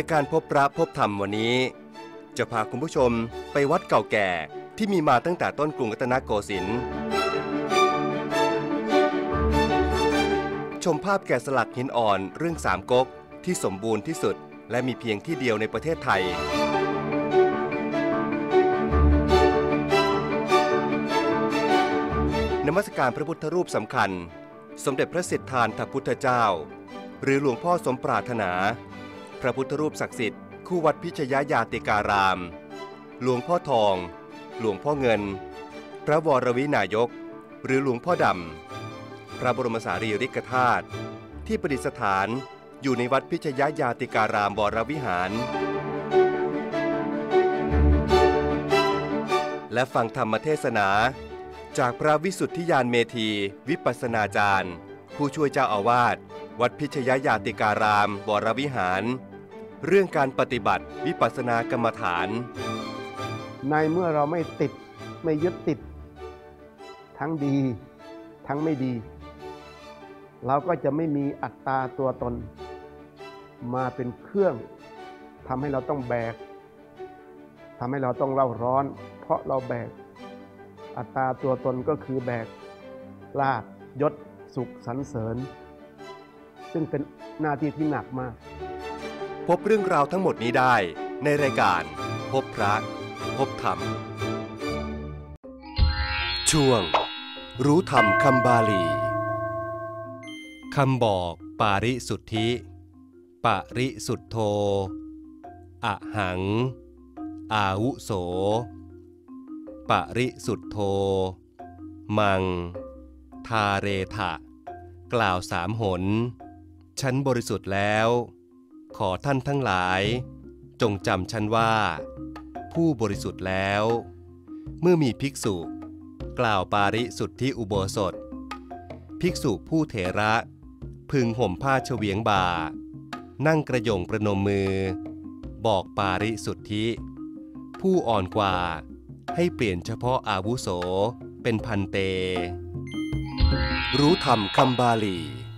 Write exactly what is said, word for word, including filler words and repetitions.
ายการพบพระพบธรรมวันนี้จะพาคุณผู้ชมไปวัดเก่าแก่ที่มีมาตั้งแต่ต้นกรุงรัตนโกสินทร์ชมภาพแกะสลักหินอ่อนเรื่องสามก๊กที่สมบูรณ์ที่สุดและมีเพียงที่เดียวในประเทศไทยนมัสการพระพุทธรูปสำคัญสมเด็จพระสิทธานถพุทธเจ้าหรือหลวงพ่อสมปรารถนาพระพุทธรูปศักดิ์สิทธิ์คู่วัดพิชยญาติการามหลวงพ่อทองหลวงพ่อเงินพระวรวินายกหรือหลวงพ่อดำพระบรมสารีริกธาตุที่ประดิษฐานอยู่ในวัดพิชยญาติการามวรวิหารและฟังธรรมเทศนาจากพระวิสุทธิยานเมธีวิปัสสนาจารย์ผู้ช่วยเจ้าอาวาสวัดพิชยญาติการามวรวิหารเรื่องการปฏิบัติวิปัสสนากรรมฐานในเมื่อเราไม่ติดไม่ยึดติดทั้งดีทั้งไม่ดีเราก็จะไม่มีอัตตาตัวตนมาเป็นเครื่องทำให้เราต้องแบกทำให้เราต้องเล่าร้อนเพราะเราแบกอัตตาตัวตนก็คือแบกลาภยศสุขสรรเสริญซึ่งเป็นหน้าที่ที่หนักมากพบเรื่องราวทั้งหมดนี้ได้ในรายการพบพระพบธรรมช่วงรู้ธรรมคำบาลีคำบอกปาริสุทธิปริสุทโธอะหังอาวุโสปริสุทโธมังทาเรทะกล่าวสามหนฉันบริสุทธิ์แล้วขอท่านทั้งหลายจงจำฉันว่าผู้บริสุทธิ์แล้วเมื่อมีภิกษุกล่าวปาริสุทธิอุโบสถภิกษุผู้เถระพึงห่มผ้าเฉวียงบ่านั่งกระยงประนมมือบอกปาริสุทธิผู้อ่อนกว่าให้เปลี่ยนเฉพาะอาวุโสเป็นพันเตรู้ธรรมคำบาลี